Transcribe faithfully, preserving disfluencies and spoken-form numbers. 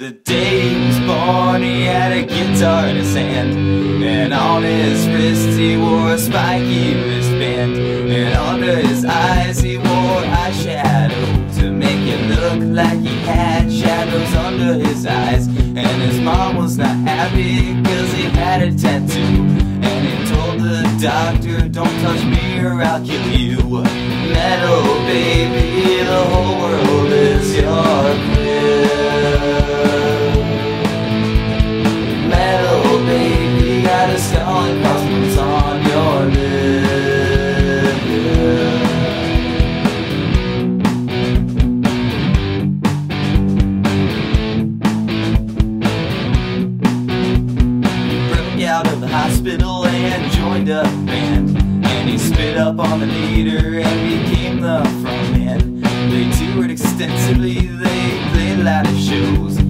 The day he was born, he had a guitar in his hand, and on his wrist he wore a spiky wristband, and under his eyes he wore eyeshadow to make it look like he had shadows under his eyes. And his mom was not happy cause he had a tattoo, and he told the doctor, "Don't touch me or I'll kill you." Metal baby, the whole world is your crib. Metal baby, got a skull and crossbones on your lip. He broke out of the hospital and joined a band, and he spit up on the leader and became the front man. They toured extensively, they played a lot of shows,